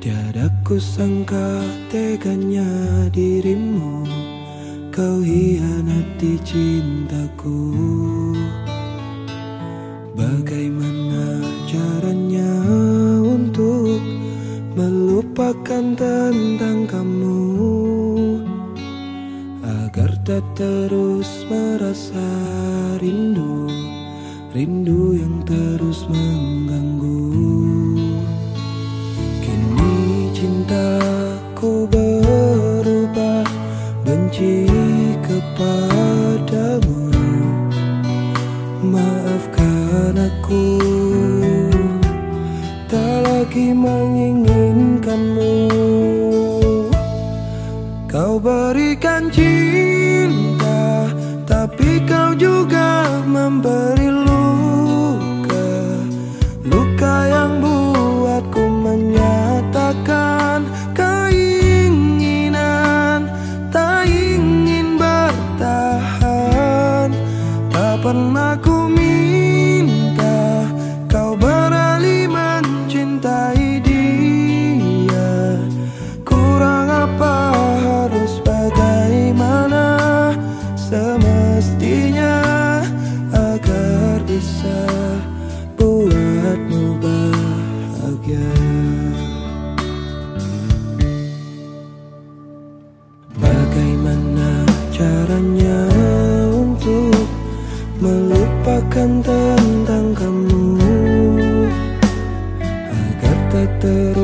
Tiada kusangka teganya dirimu, kau hianati cintaku. Bagaimana caranya untuk melupakan tentang kamu, agar tak terus merasa rindu, rindu yang terus mengganggu. Kini cintaku berubah benci kepadamu. Maafkan aku, tak lagi menginginkanmu. Kau berikan cinta, tapi kau juga memberi luka. Luka yang buatku menyatakan keinginan, tak ingin bertahan. Tak pernah ku minta kau beralih mencintai dia. Kurang apa, harus bagaimana semestinya agar bisa buatmu bahagia. Bagaimana caranya untuk melupakan tentang kamu, agar tak terus